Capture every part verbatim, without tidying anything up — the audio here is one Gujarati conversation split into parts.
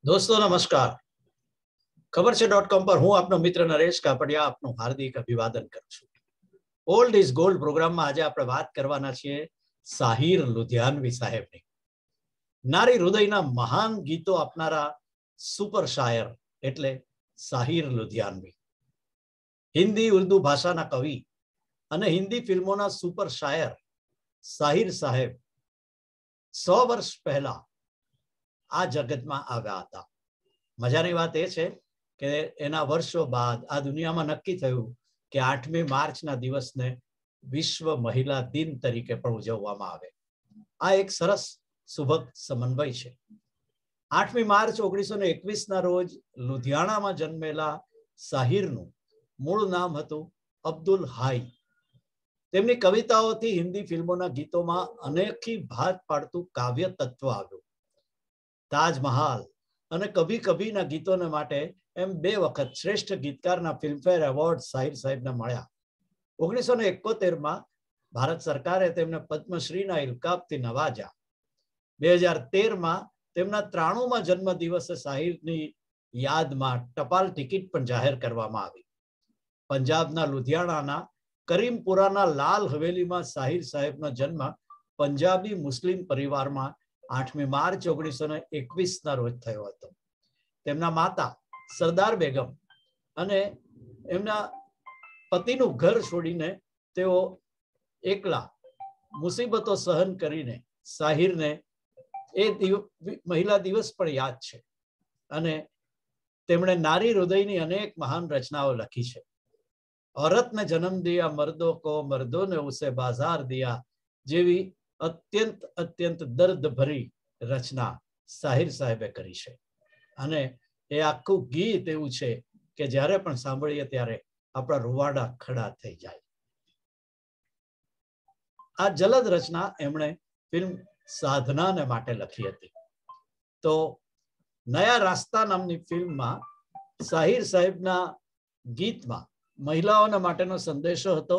दोस्तों नमस्कार। खबर છે ડોટ કોમ પર હું આપનો મિત્ર નરેશ કાપડિયા આપનું હાર્દિક અભિવાદન કરું છું। ઓલ્ડ ઇઝ ગોલ્ડ પ્રોગ્રામમાં આજે આપણે વાત કરવાના છીએ સાહિર લુધિયાનવી સાહેબની। નારી હૃદયના મહાન ગીતો આપનારા સુપર શાયર એટલે સાહિર લુધિયાનવી। હિન્દી ઉર્દુ ભાષાના કવિ અને હિન્દી ફિલ્મોના સુપર શાયર સાહિર સાહેબ સો વર્ષ પહેલા આ જગતમાં આવ્યા હતા। મજાની વાત એ છે કે એના વર્ષો બાદ આ દુનિયામાં નક્કી થયું કે આઠમી માર્ચના દિવસને વિશ્વ મહિલા દિન તરીકે પણ ઉજવવામાં આવે। આ એક સરસ સુભગ સમન્વય છે। આઠમી માર્ચ ઓગણીસો ને એકવીસ ના રોજ લુધિયાણામાં જન્મેલા સાહિરનું મૂળ નામ હતું અબ્દુલ હાઈ। તેમની કવિતાઓથી હિન્દી ફિલ્મોના ગીતોમાં અનેકી ભાત પાડતું કાવ્ય તત્વ આવ્યું। તાજમહાલ અને કભી કભીના ગીતોને માટે એમ બે વખત શ્રેષ્ઠ ગીતકારના ફિલ્મફેર એવોર્ડ સાહિર સાહેબને મળ્યા। ઓગણીસો ને એકોતેર માં ભારત સરકારે તેમને પદ્મશ્રીના ઇલકાબથી નવાજ્યા। બે હજાર તેર માં તેમના ત્રાણુંમાં જન્મ દિવસે સાહિરની યાદમાં ટપાલ ટિકિટ પણ જાહેર કરવામાં આવી। પંજાબના લુધિયાણાના કરીમપુરાના લાલ હવેલીમાં સાહિર સાહેબનો જન્મ પંજાબી મુસ્લિમ પરિવારમાં આઠમી માર્ચ ઓગણીસો ને એકવીસ ના રોજ થયો હતો। તેમના માતા સરદાર બેગમ અને એમના પતિનું ઘર છોડીને તેઓ એકલા મુસીબતો સહન કરીને સાહિરને એ મહિલા દિવસ પણ યાદ છે અને તેમણે નારી હૃદયની અનેક મહાન રચનાઓ લખી છે। औरत ने जन्म दिया मर्दों को मर्दों ने उसे बाजार दिया જેવી અત્યંત અત્યંત દર્દ ભરી રચના સાહિર સાહેબે કરી છે અને એ આખું ગીત એવું છે કે જ્યારે પણ સાંભળીએ ત્યારે આપણા રૂવાડા ખડા થઈ જાય। આ જલદ રચના એમણે ફિલ્મ સાધનાને માટે લખી હતી। તો નયા રાસ્તા નામની ફિલ્મમાં સાહિર સાહેબના ગીતમાં महिलाओं माटेनो संदेशो हतो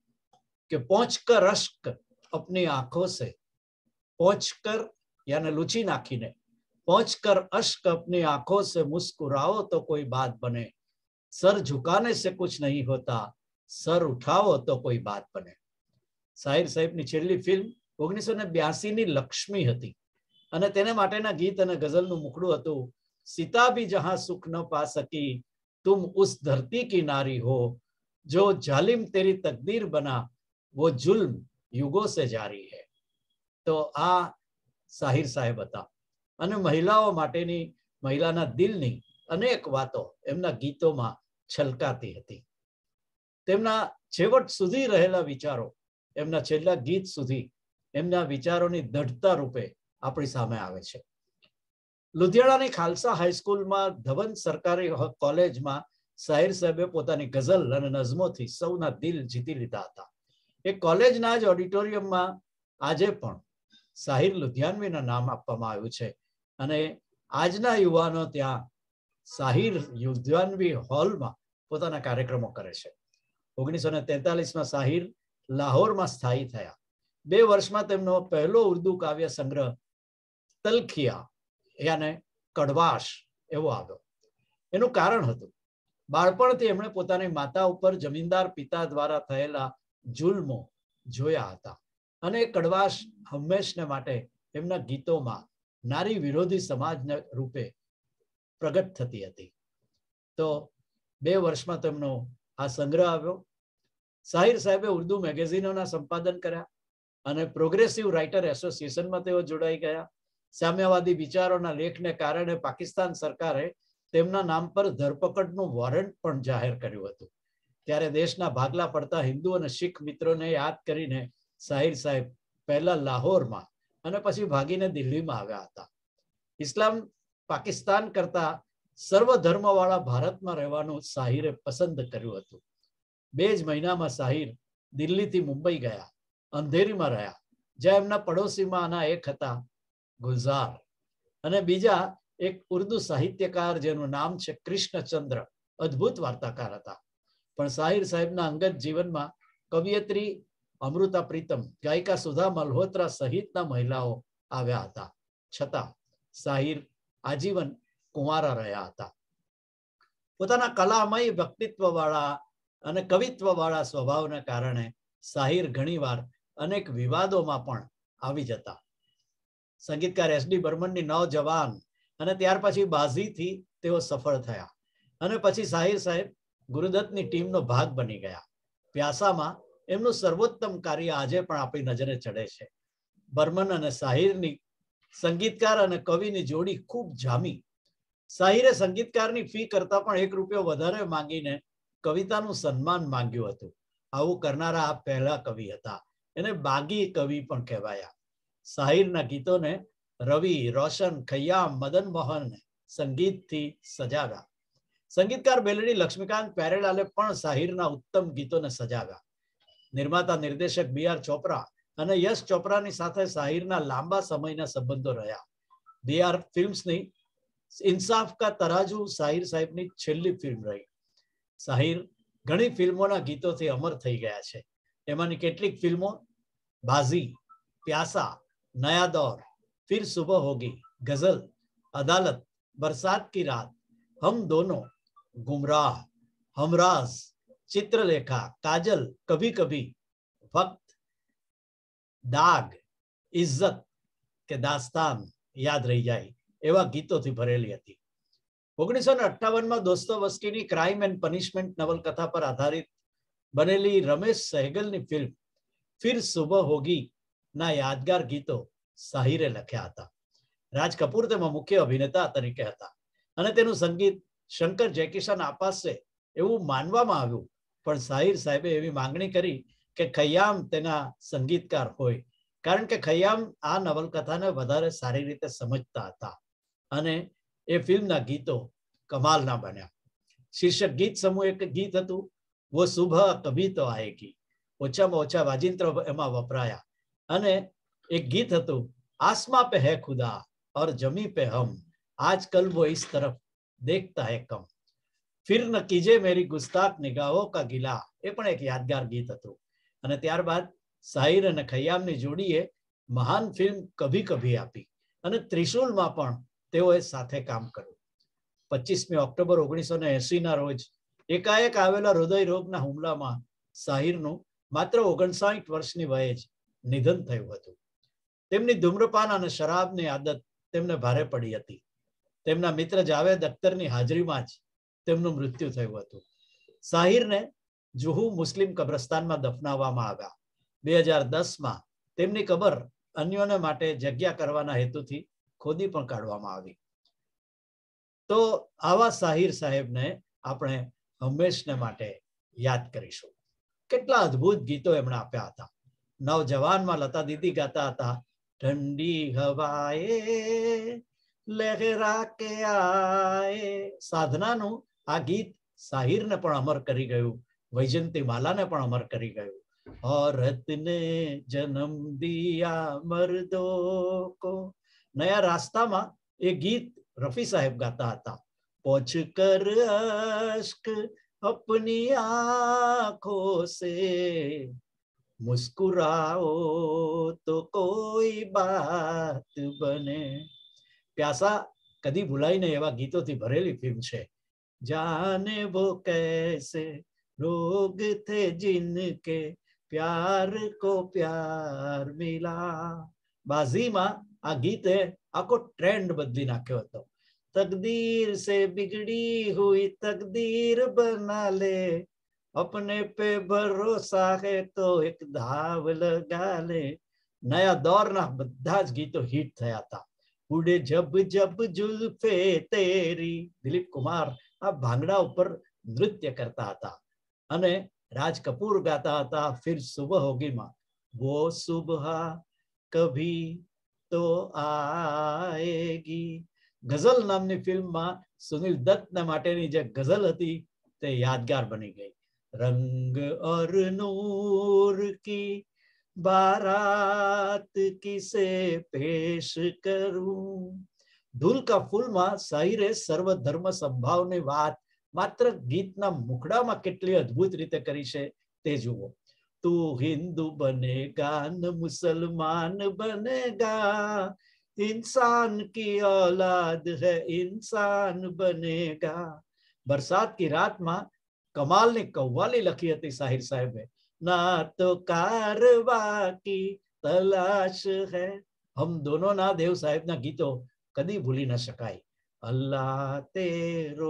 कि पहुंचकर अश्क अपनी आंखों से पहुंचकर यानी लूची नाखीने पहुंचकर अश्क अपनी आंखों से मुस्कुराओ तो कोई बात बने, सर झुकाने से कुछ नहीं होता, सर उठाओ तो कोई बात बने। साहिर साहेबनी छेल्ली फिल्म ओगनीसो ने ब्यासी नी लक्ष्मी हती अने तेने माटेना गीत अने गजलनुं मुखडुं हतुं सीता भी जहां सुख न पा सकी तुम उस धरती की नारी हो, जो जालिम तेरी तकदीर बना वो जुल्म युगों से जारी है। तो आ साहिर साहेब हता अने महिलाओं माटेनी महिलाना दिलनी अनेक वातो एमना गीतोमां छलकाती हती। तेमना छेवट सुधी रहेला विचारो एमना छेल्ला गीत सुधी एमना विचारोनी दृढ़ता रूपे आपणी सामे आवे छे। લુધિયાણાની ખાલસા હાઈસ્કૂલમાં ધવન સરકારી કોલેજમાં સાહિર સાહેબે પોતાની ગઝલ અને નઝમોથી સૌના દિલ જીતી લીધા હતા। એ કોલેજના જ ઓડિટોરિયમમાં આજે પણ સાહિર લુધિયાનવીના નામ આપવામાં આવ્યું છે અને આજના યુવાનો ત્યાં સાહિર લુધિયાનવી હોલમાં પોતાના કાર્યક્રમો કરે છે। ઓગણીસો ને તેતાલીસ માં સાહિર લાહોરમાં સ્થાયી થયા। બે વર્ષમાં તેમનો પહેલો ઉર્દુ કાવ્ય સંગ્રહ તલખિયા याने कड़वाश एवो आव्यो। एनुं कारण हतुं बाळपणथी एमणे पोतानी माता उपर जमीनदार पिता द्वारा थयेला जुल्मो जोया हता अने कड़वाश हमेशने माटे एमना गीतोमां नारी विरोधी समाजने रूपे प्रगट थती हती। तो बे वर्षमां तेमनो आ संग्रह आव्यो। साहिर साहेबे उर्दू मेगेजीनोना संपादन कर्या अने प्रोग्रेसिव राइटर एसोसिएशनमां तेओ जोडाई गया। साम्यवादी विचारोना लेखने कारणे पाकिस्तान सरकारे तेमना नाम पर धरपकड़नुं वॉरंट पण जाहेर कर्युं हतुं। त्यारे देशना भागला पड़ता हिंदू अने शीख मित्रोने याद करीने साहिर साहेब पहला लाहोरमां अने पछी भागीने दिल्हीमां आव्या हता। इस्लाम पाकिस्तान करता सर्वधर्मवाळा भारतमां रहेवानुं साहिरे पसंद कर्युं हतुं। बे ज महीनामां साहिर दिल्हीथी मुंबई गया, अंधेरीमां रह्या, ज्यां एमना पड़ोशीमांना एक हता गुलजार अने बीजा एक उर्दू साहित्यकार जेनुं नाम छे कृष्णचंद्र, अद्भुत वार्ताकार हता। पण साहिर साहेबना अंगत जीवनमां कवियत्री अमृता प्रीतम, गायिका सुधा मल्होत्रा सहितना महिलाओ आव्या हता। छतां साहिर आजीवन કુંવારા રહ્યા હતા. પોતાના કલામય વ્યક્તિત્વ વાળા અને કવિત્વ વાળા સ્વભાવને કારણે સાહિર ઘણીવાર અનેક વિવાદોમાં પણ આવી જતા. સંગીતકાર એસ ડી બર્મનની નવજવાન અને ત્યાર પછી બાઝીથી તેઓ સફળ થયા અને પછી સાહિર સાહેબ ગુરુદત્તની ટીમનો ભાગ બની ગયા. પ્યાસામાં એમનું સર્વોત્તમ કાર્ય આજે પણ આપણી નજરે ચડે છે. બર્મન અને સાહિરની સંગીતકાર અને કવિની જોડી ખૂબ જામી. સાહિરે સંગીતકારની ફી કરતા પણ એક રૂપિયો વધારે માંગીને કવિતાનું સન્માન માંગ્યું હતું. આવું કરનારા આ પહેલા કવિ હતા. એને બાગી કવિ પણ કહેવાયા. સાહિરના ગીતોને રવિ, રોશન, ખય્યામ, મદન મોહને સંગીતથી સજાવ્યા. સંગીતકાર બેલડી લક્ષ્મીકાંત પ્યારેલાલે પણ સાહિરના ઉત્તમ ગીતોને સજાવ્યા. નિર્માતા નિર્દેશક બી આર ચોપરા અને યશ ચોપરાની સાથે સાહિરના લાંબા સમયના સંબંધો રહ્યા. બી આર ફિલ્મ્સની ઇન્સાફ કા તરાજુ સાહિર સાહેબની છેલ્લી ફિલ્મ રહી. સાહિર ઘણી ફિલ્મોના ગીતોથી અમર થઈ ગયા છે. એમાંની કેટલીક ફિલ્મો બાઝી, પ્યાસા, નયા દौर, फिर सुबह होगी, गजल, अदालत, बरसात की रात, हम दोनों, गुमराह, हमराज, चित्रलेखा, काजल, कभी कभी, वक्त, दाग, इज्जत के दास्तान યાદ રહી જાય એવા ગીતોથી ભરેલી હતી. ઓગણીસો ને અઠ્ઠાવનમાં દોસ્તોવસ્કીની ક્રાઇમ એન્ડ પનિશમેન્ટ નવલકથા પર આધારિત બનેલી રમેશ સહેગલની ફિલ્મ ફિર સુબહ હોગી ના યાદગાર ગીતો સાહિરે લખ્યા હતા. રાજ કપૂર તેમાં મુખ્ય અભિનેતા તરીકે હતા અને તેનું સંગીત શંકર જયકિશન આપાસે એવું માનવામાં આવ્યું, પણ સાહિર સાહેબે એવી માંગણી કરી કે ખય્યામ તેના સંગીતકાર હોય, કારણ કે ખય્યામ આ નવલકથાને વધારે સારી રીતે સમજતા હતા અને એ ફિલ્મના ગીતો કમાલના બન્યા. શીર્ષક ગીત સમૂહ એક ગીત હતું, વો સુબહ કભી તો આયેગી. ઓછામાં ઓછા વાજિંત્ર એમાં વપરાયા અને એક ગીત હતું, આસમાं पे है खुदा और जमी पे हम, आजकल वो इस तरफ देखता है कम, फिर न कीजे मेरी गुस्ताख निगाहों का गिला. એ પણ એક યાદગાર ગીત હતું. અને ત્યારબાદ સાહિર અને ખય્યામની જોડીએ મહાન ફિલ્મ કભી કભી આપી અને ત્રિશુલમાં પણ તેઓએ સાથે કામ કર્યું. પચીસમી ઓક્ટોબર ઓગણીસો ને એસી ના રોજ એકાએક આવેલા હૃદય રોગના હુમલામાં સાહિરનું માત્ર ઓગણસાઠ વર્ષની વયે જ નિધન થયું હતું. તેમની ધૂમ્રપાન અને શરાબની આદત તેમને ભારે પડી હતી. તેમના મિત્ર જાવેદ અખ્તરની હાજરીમાં જ તેમનું મૃત્યુ થયું હતું. સાહિરને જુહુ મુસ્લિમ કબ્રસ્તાનમાં દફનાવવામાં આવ્યા. બે હજાર દસમાં તેમની કબર અન્યોને માટે જગ્યા કરવાના હેતુથી ખોદી પણ કાઢવામાં આવી. તો આવા સાહિર સાહેબને આપણે હંમેશને માટે યાદ કરીશું. કેટલા અદ્ભુત ગીતો એમણે આપ્યા હતા. નવજવાનમાં લતા દીદી ગાતા હતા, ઠંડી હવાએ લહેરા કે આએ. સાધનાનું આ ગીત સાહિરને પણ અમર કરી ગયું, વૈજયંતી માલાને પણ અમર કરી ગયું. औरत ने जन्म दिया मर्दो को. નયા રાસ્તામાં એ ગીત રફી સાહેબ ગાતા હતા, પોછ કર અશ્ક अपनी आंखों से मुस्कुराओ तो कोई बात बने. પ્યાસા કદી ભૂલાય નહીં એવા ગીતોથી ભરેલી ફિલ્મ છે. જાને વો કૈસે લોગ થે જિનકે પ્યાર કો પ્યાર મિલા. બાઝીમાં આ ગીતે આખો ટ્રેન્ડ બદલી નાખ્યો હતો. तकदीर से बिगड़ी हुई तकदीर बना ले, अपने पे भरोसा है तो एक धाव लगा ले. નયા દौરના બધા જ ગીતો હિટ થયા હતા. ઉડે જબ જબ જુલ્ફે તેરી, દિલીપ કુમાર આ ભાંગડા ઉપર નૃત્ય કરતા હતા અને રાજ કપૂર ગાતા હતા ફિર સુબહ હોગીમાં, વો સુબહ કભી તો આએગી. ગઝલ નામની ફિલ્મમાં સુનિલ દત્તના માટેની જે ગઝલ હતી તે યાદગાર બની ગઈ. રંગ ઓર નૂર કી બારાત કિસે પેશ કરું. ધૂલ કા ફૂલમાં સાહિરે સર્વધર્મ સંભાવની વાત માત્ર ગીતના મુખડામાં કેટલી અદ્ભુત રીતે કરી છે તે જુઓ. તું હિન્દુ બનેગા ન મુસલમાન બનેગા, इंसान की औलाद है इंसान बनेगा। बरसात की रात में कमाल ने कव्वाली लखी थी साहिर साहेबे, ना तो कारवा की तलाश है। हम दोनों ना देव साहेब ना गीतो कदी भूली न शकाय। अल्लाह तेरो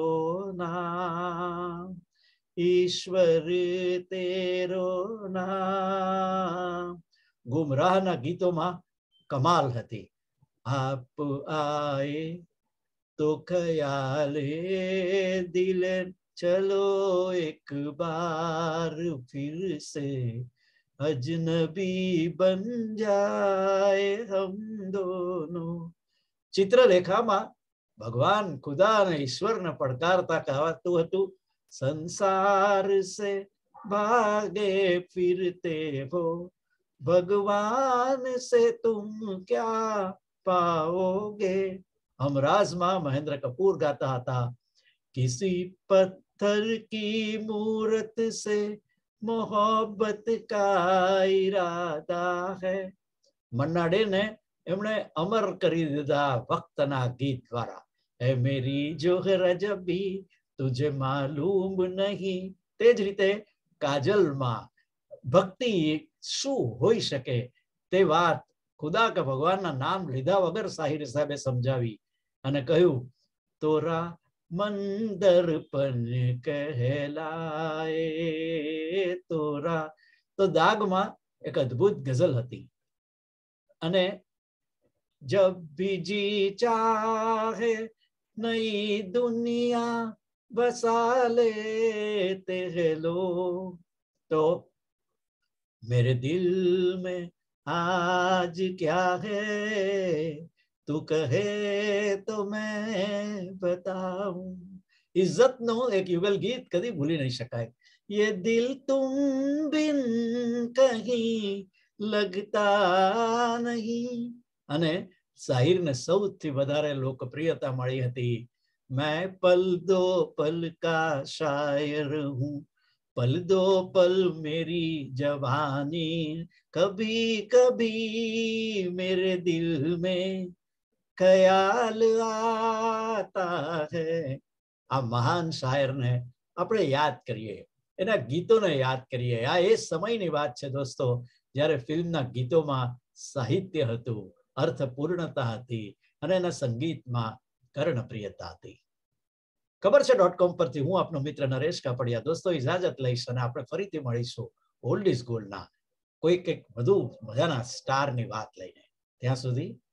नाम ईश्वर तेरो नाम, गुमराह ना गीतों में कमाल हती। आप आए तो ख्याले दिल चलो एक बार फिर से अजनबी बन जाए हम दोनों। चित्रलेखा में भगवान खुदा ने ईश्वर ने પડકારતા કહેવાતું હતું, संसार से भागे फिरते हो भगवान से तुम क्या पाओगे। हमराज में महेंद्र कपूर गाता था, किसी पत्थर की मूरत से मोहब्बत का इरादा है। मन्ना डे ने एमने अमर करी दीधा वक्तना गीत द्वारा। ए मेरी जोहर जबी तुझे मालूम नहीं। तेज रीते काजल में भक्ति शू होई शके ते बात खुदा के भगवान ना नाम लीधा वगर साहिर साहेबे समझावी अने कहूं, तोरा मंदरपन कहलाए तोरा। तो दाग में एक अद्भुत गजल हती। अने जब भी जी चाहे नई दुनिया बसा लेते हैं लोग, तो मेरे दिल में आज क्या है तू कहे तो मैं बताऊं। इज्जत नो एक युगल गीत कदी भूली नहीं शकाय। ये दिल तुम बिन कहीं लगता नहीं। अने साहिर ने सौथी वधारे लोकप्रियता मળી હતી। मैं पल दो पल का शायर हूँ, पल दो पल मेरी जवानी, कभी कभी मेरे दिल में ख्याल आता है। आ महान शायर ने આપણે યાદ કરીએ, એના ગીતોને યાદ કરીએ। આ એ સમયની વાત છે દોસ્તો, જ્યારે ફિલ્મના ગીતોમાં સાહિત્ય હતું, અર્થપૂર્ણતા હતી અને એના સંગીતમાં કર્ણપ્રિયતા હતી। ખબર છે ડોટ કોમ પરથી હું આપનો મિત્ર નરેશ કાપડિયા દોસ્તો ઇજાજત લઈશ અને આપણે ફરીથી મળીશું ઓલ્ડ ઇઝ ગોલ્ડના કોઈક એક વધુ મજાના સ્ટારની વાત લઈને। ત્યાં સુધી